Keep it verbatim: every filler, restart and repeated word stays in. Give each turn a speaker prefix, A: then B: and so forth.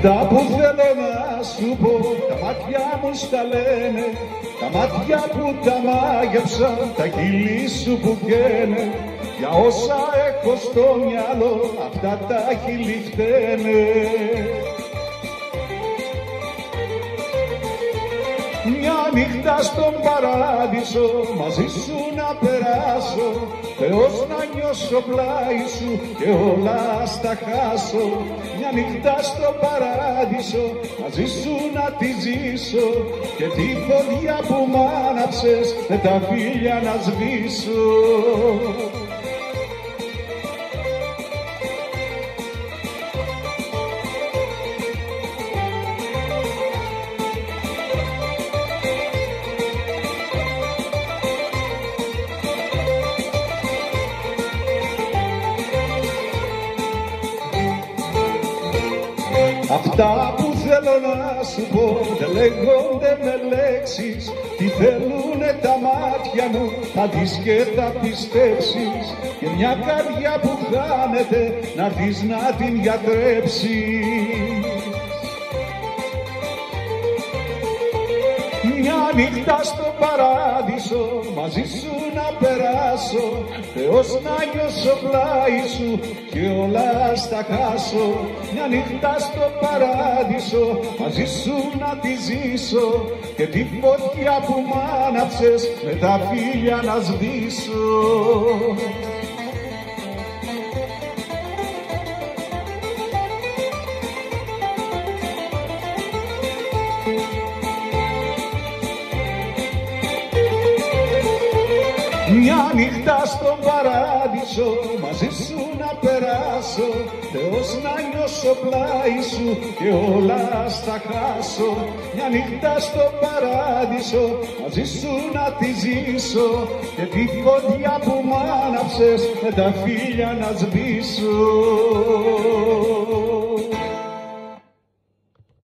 A: Αυτά που θέλω να σου πω, τα μάτια μου στα λένε, τα μάτια που τα μάγεψαν, τα χείλη σου που καίνε. Για όσα έχω στο μυαλό, αυτά τα χείλη φταίνε. Μια νύχτα στον παράδεισο, μαζί σου να περάσω, Θεός να νιώσω πλάι σου και όλα στα χάσω. Μια νύχτα στον παράδεισο, μαζί σου να τη ζήσω, και τη φωτιά που μ' άναψες με τα φίλια να σβήσω. Αυτά που θέλω να σου πω δεν λέγονται με λέξεις. Τι θέλουνε τα μάτια μου, θα δεις και θα πιστέψεις. Και μια καρδιά που χάνεται να δεις να την γιατρέψεις. Μια νύχτα στο παράδεισο, μαζί σου να περάσω, Θεός να νιώσω πλάι σου και όλα στα χάσω. Μια νύχτα στο παράδεισο, μαζί σου να τη ζήσω, και τη φωτιά που μ' άναψες με τα φίλια να σβήσω. Μια νύχτα στον παράδεισο, μαζί σου να περάσω, Θεός να νιώσω πλάι σου και όλα στα χάσω. Μια νύχτα στον παράδεισο, μαζί σου να τη ζήσω, και τη φωτιά που μ' άναψες με τα φίλια να σβήσω.